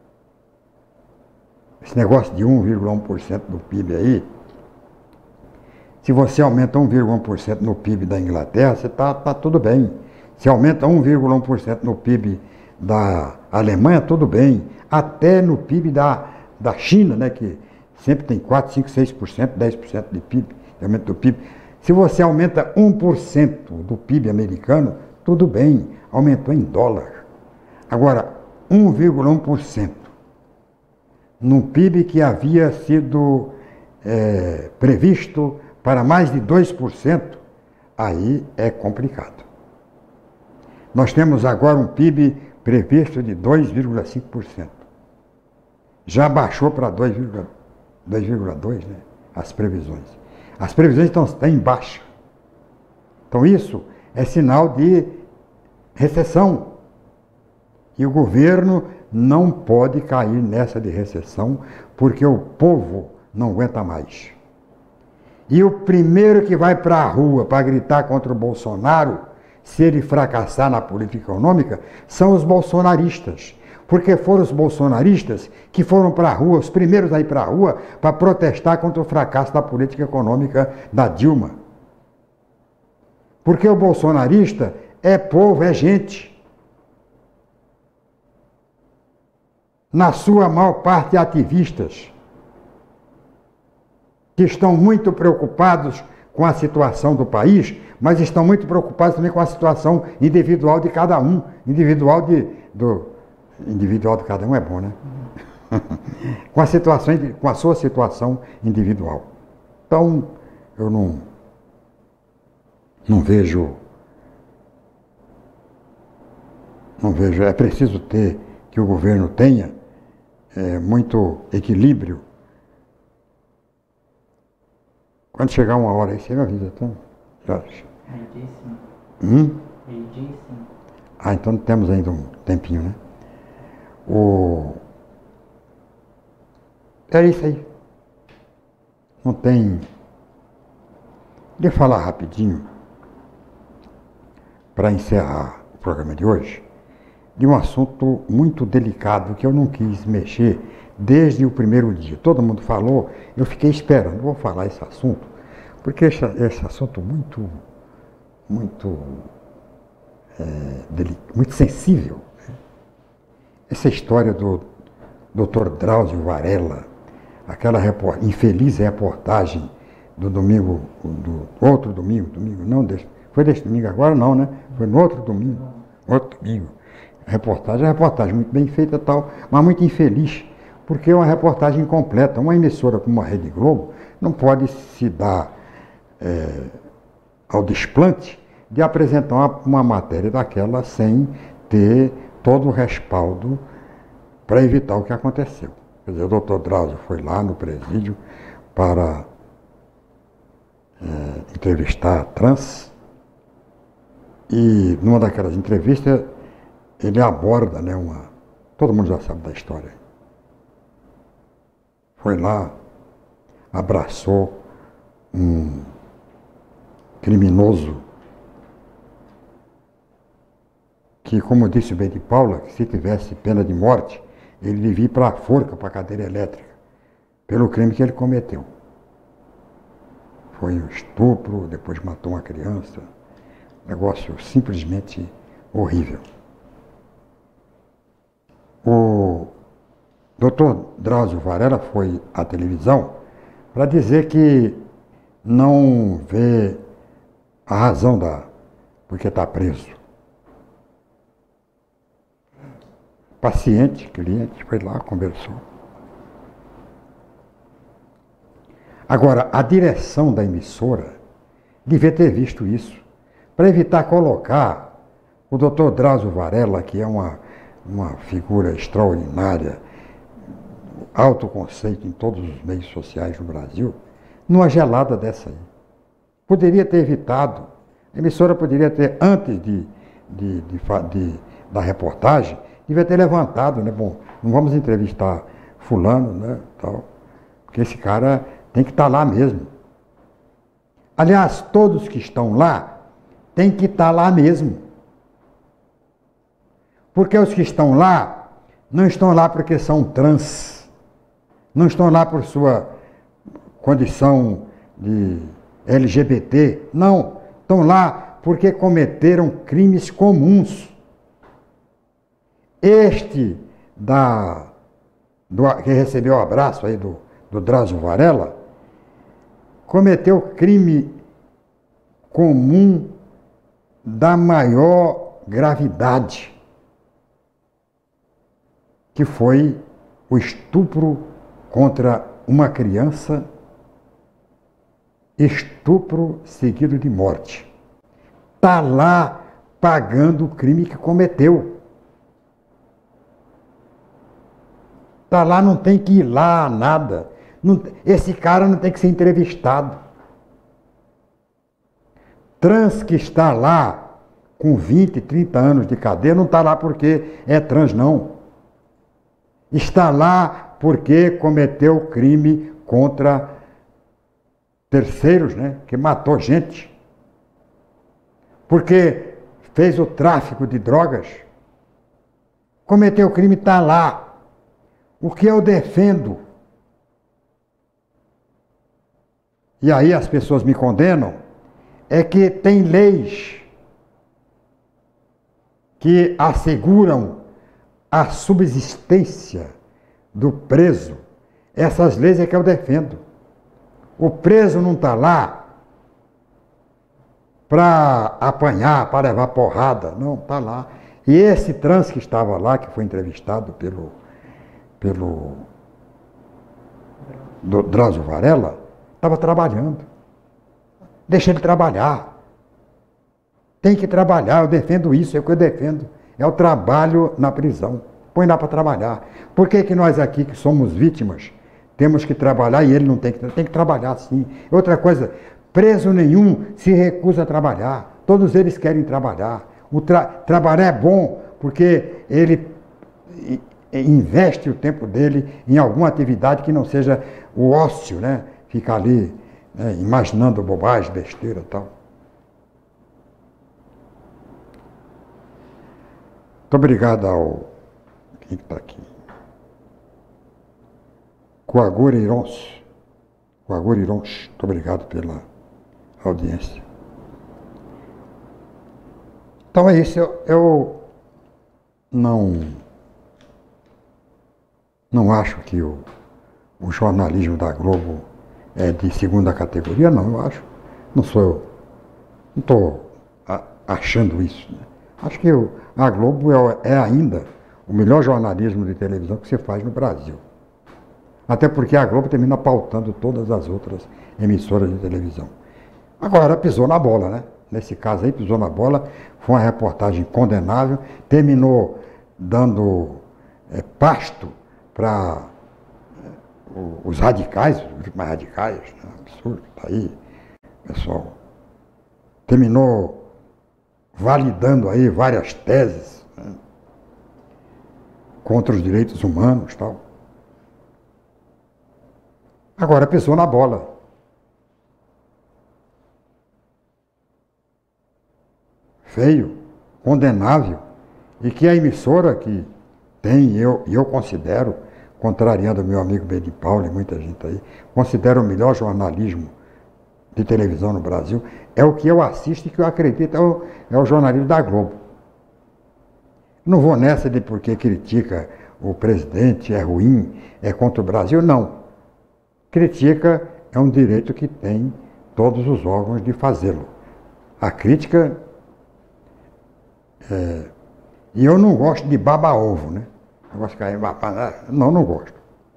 Esse negócio de 1,1% do PIB aí, se você aumenta 1,1% no PIB da Inglaterra, você tá tudo bem. Se aumenta 1,1% no PIB da Alemanha, tudo bem. Até no PIB da China, né, que sempre tem 4, 5, 6%, 10% de PIB, de aumento do PIB. Se você aumenta 1% do PIB americano, tudo bem, aumentou em dólar. Agora, 1,1% num PIB que havia sido previsto para mais de 2%, aí é complicado. Nós temos agora um PIB previsto de 2,5%. Já baixou para 2,2%, né? As previsões. As previsões estão em baixa. Então isso é sinal de recessão. E o governo não pode cair nessa de recessão, porque o povo não aguenta mais. E o primeiro que vai para a rua para gritar contra o Bolsonaro, se ele fracassar na política econômica, são os bolsonaristas. Porque foram os bolsonaristas que foram para a rua, os primeiros a ir para a rua, para protestar contra o fracasso da política econômica da Dilma. Porque o bolsonarista é povo, é gente. Na sua maior parte, ativistas, que estão muito preocupados com a situação do país, mas estão muito preocupados também com a situação individual de cada um. Individual de cada um é bom, né? Com a sua situação individual. Então, eu não vejo, é preciso que o governo tenha muito equilíbrio. Quando chegar uma hora aí, você me avisa, tá? Jorge? Ele disse. Ele disse. Então temos ainda um tempinho, né? É isso aí. Não tem... Queria falar rapidinho, para encerrar o programa de hoje, de um assunto muito delicado que eu não quis mexer desde o primeiro dia. Todo mundo falou, eu fiquei esperando, vou falar esse assunto, porque esse assunto muito sensível, né? essa história do Dr. Drauzio Varela, aquela infeliz reportagem do domingo, do outro domingo, não desse, foi desse domingo agora não, né? Foi no outro domingo, a reportagem muito bem feita e tal, mas muito infeliz, porque é uma reportagem incompleta. Uma emissora como a Rede Globo não pode se dar ao desplante de apresentar uma matéria daquela sem ter todo o respaldo para evitar o que aconteceu. Quer dizer, o doutor Drauzio foi lá no presídio para entrevistar trans e numa daquelas entrevistas ele aborda, né, todo mundo já sabe da história. Foi lá, abraçou um criminoso que, como disse o bem de Paula, que se tivesse pena de morte, ele devia ir para a forca, para a cadeira elétrica, pelo crime que ele cometeu. Foi um estupro, depois matou uma criança, negócio simplesmente horrível. O Dr. Drauzio Varela foi à televisão para dizer que não vê a razão porque está preso. Paciente, cliente, foi lá, conversou. Agora, a direção da emissora devia ter visto isso, para evitar colocar o Dr. Drauzio Varela, que é uma figura extraordinária, alto conceito em todos os meios sociais no Brasil, numa gelada dessa aí. Poderia ter evitado, a emissora poderia ter, antes da reportagem, devia ter levantado, né? Bom, não vamos entrevistar fulano, né? Tal, porque esse cara tem que estar lá mesmo. Aliás, todos que estão lá têm que estar lá mesmo. Porque os que estão lá não estão lá porque são trans, não estão lá por sua condição de LGBT, não, estão lá porque cometeram crimes comuns. Este que recebeu o abraço aí do Drauzio Varela, cometeu crime comum da maior gravidade, que foi o estupro contra uma criança, estupro seguido de morte. Está lá pagando o crime que cometeu. Está lá, não tem que ir lá, nada. Esse cara não tem que ser entrevistado. Trans que está lá com 20, 30 anos de cadeia, não está lá porque é trans, não. Está lá porque cometeu crime contra terceiros, né? Que matou gente. Porque fez o tráfico de drogas. Cometeu crime, está lá. O que eu defendo, e aí as pessoas me condenam, é que tem leis que asseguram a subsistência do preso. Essas leis é que eu defendo. O preso não está lá para apanhar, para levar porrada, não, está lá. E esse trans que estava lá, que foi entrevistado pelo Drauzio Varela, estava trabalhando. Deixa ele trabalhar. Tem que trabalhar, eu defendo isso, é o que eu defendo. É o trabalho na prisão. Põe lá para trabalhar. Por que nós aqui, que somos vítimas, temos que trabalhar e ele não tem que trabalhar sim. Outra coisa, preso nenhum se recusa a trabalhar. Todos eles querem trabalhar. Trabalhar é bom, porque ele investe o tempo dele em alguma atividade que não seja o ócio, né? Ficar ali, né, imaginando bobagem, besteira e tal. Muito obrigado ao... Quem está aqui? Coagura Irons. Muito obrigado pela audiência. Então é isso, eu não Não acho que o jornalismo da Globo é de segunda categoria, não, eu acho. Não estou achando isso. Né? Acho que a Globo é ainda o melhor jornalismo de televisão que se faz no Brasil. Até porque a Globo termina pautando todas as outras emissoras de televisão. Agora pisou na bola, né? Nesse caso aí, pisou na bola, foi uma reportagem condenável, terminou dando pasto para os radicais, os grupos mais radicais, né? Absurdo, tá aí, pessoal. Terminou validando aí várias teses, né? Contra os direitos humanos e tal. Agora pisou na bola. Feio, condenável, e que a emissora que tem, eu considero, contrariando o meu amigo Bedi Paulo e muita gente aí, considero o melhor jornalismo de televisão no Brasil, é o que eu assisto e que eu acredito, é o jornalismo da Globo. Não vou nessa de porque critica o presidente, é ruim, é contra o Brasil, não. Critica é um direito que tem todos os órgãos de fazê-lo. A crítica... e eu não gosto de baba-ovo, né? Eu gosto de cair babando. Não gosto.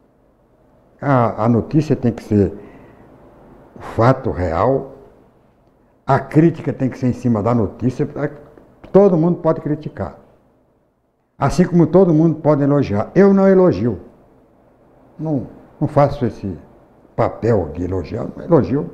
A notícia tem que ser o fato real, a crítica tem que ser em cima da notícia, todo mundo pode criticar. Assim como todo mundo pode elogiar. Eu não elogio. Não faço esse papel de elogiar, não elogio.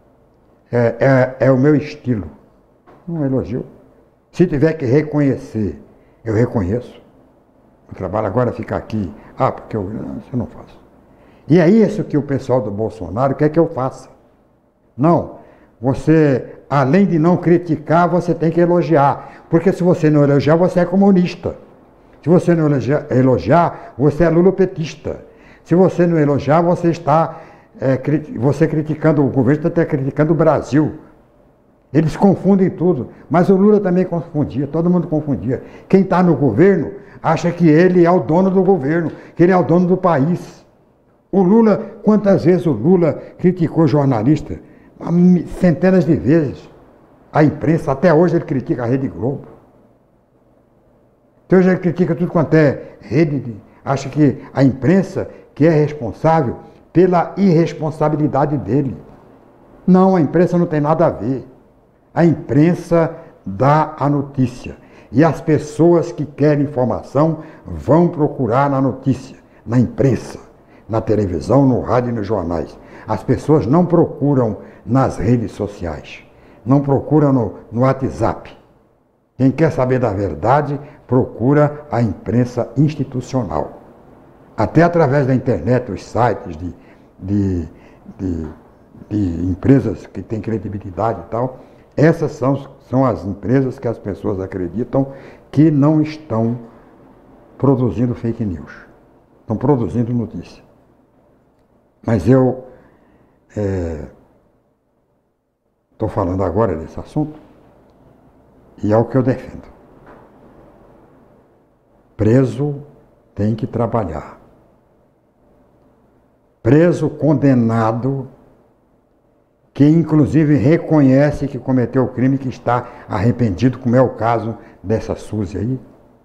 É o meu estilo. Não elogio. Se tiver que reconhecer, eu reconheço. O trabalho agora fica aqui. Porque isso eu não faço. E é isso que o pessoal do Bolsonaro quer que eu faça. Não. Você, além de não criticar, você tem que elogiar. Porque se você não elogiar, você é comunista. Se você não elogiar, você é lulopetista. Se você não elogiar, você está criticando o governo, está criticando o Brasil. Eles confundem tudo, mas o Lula também confundia, todo mundo confundia. Quem está no governo acha que ele é o dono do governo, que ele é o dono do país. O Lula, quantas vezes o Lula criticou jornalista? Centenas de vezes. A imprensa, até hoje ele critica a Rede Globo. Até hoje ele critica tudo quanto é rede, acha que a imprensa que é responsável pela irresponsabilidade dele. Não, a imprensa não tem nada a ver. A imprensa dá a notícia. E as pessoas que querem informação vão procurar na notícia, na imprensa, na televisão, no rádio e nos jornais. As pessoas não procuram nas redes sociais, não procuram no WhatsApp. Quem quer saber da verdade, procura a imprensa institucional. Até através da internet, os sites de empresas que têm credibilidade e tal. Essas são as empresas que as pessoas acreditam que não estão produzindo fake news. Estão produzindo notícia. Mas eu estou falando agora desse assunto e é o que eu defendo. Preso tem que trabalhar. Preso, condenado, que inclusive reconhece que cometeu o crime, que está arrependido, como é o caso dessa Suzy aí,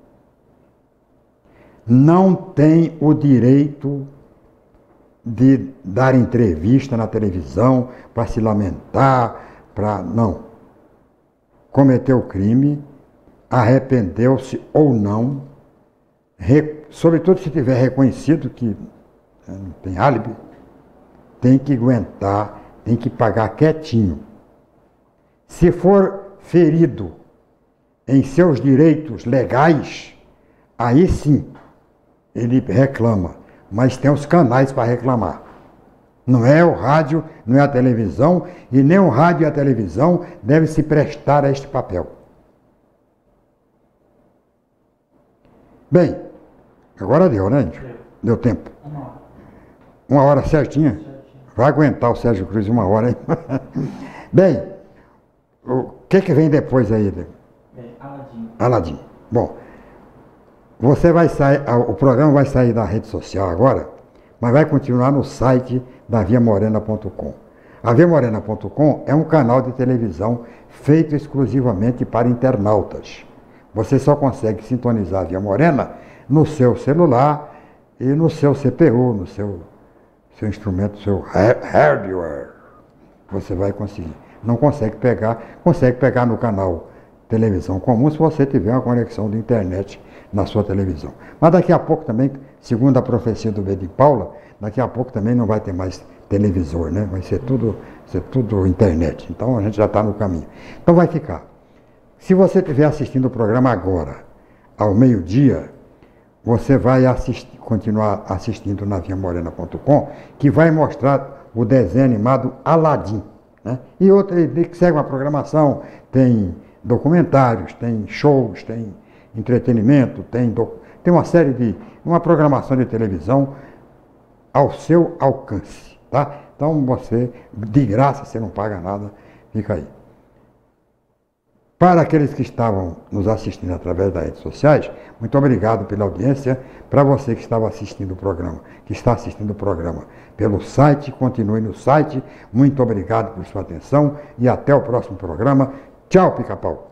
não tem o direito de dar entrevista na televisão para se lamentar, não. Cometeu o crime, arrependeu-se ou não, sobretudo se tiver reconhecido que não tem álibi, tem que aguentar, tem que pagar quietinho. Se for ferido em seus direitos legais, aí sim ele reclama, mas tem os canais para reclamar. Não é o rádio, não é a televisão, e nem o rádio e a televisão devem se prestar a este papel. Bem, agora deu, né? Deu tempo. 1 hora certinha? Vai aguentar o Sérgio Cruz 1 hora, hein? Bem, o que vem depois aí? Aladim. Aladim. Bom, Você vai sair, o programa vai sair da rede social agora, mas vai continuar no site da viamorena.com. A viamorena.com é um canal de televisão feito exclusivamente para internautas. Você só consegue sintonizar a Via Morena no seu celular e no seu CPU, no seu instrumento, seu hardware. Você vai conseguir. Não consegue pegar no canal televisão comum se você tiver uma conexão de internet na sua televisão. Mas daqui a pouco também, segundo a profecia do B de Paula, daqui a pouco também não vai ter mais televisor, né? Vai ser tudo internet. Então a gente já está no caminho. Então vai ficar. Se você estiver assistindo o programa agora, ao meio-dia, você vai continuar assistindo na viamorena.com, que vai mostrar o desenho animado Aladim, né? E outra, que segue uma programação, tem documentários, tem shows, tem entretenimento, tem uma série uma programação de televisão ao seu alcance, tá? Então você, de graça, você não paga nada, fica aí. Para aqueles que estavam nos assistindo através das redes sociais, muito obrigado pela audiência. Para você que estava assistindo o programa, que está assistindo o programa pelo site, continue no site. Muito obrigado por sua atenção e até o próximo programa. Tchau, Pica-Pau.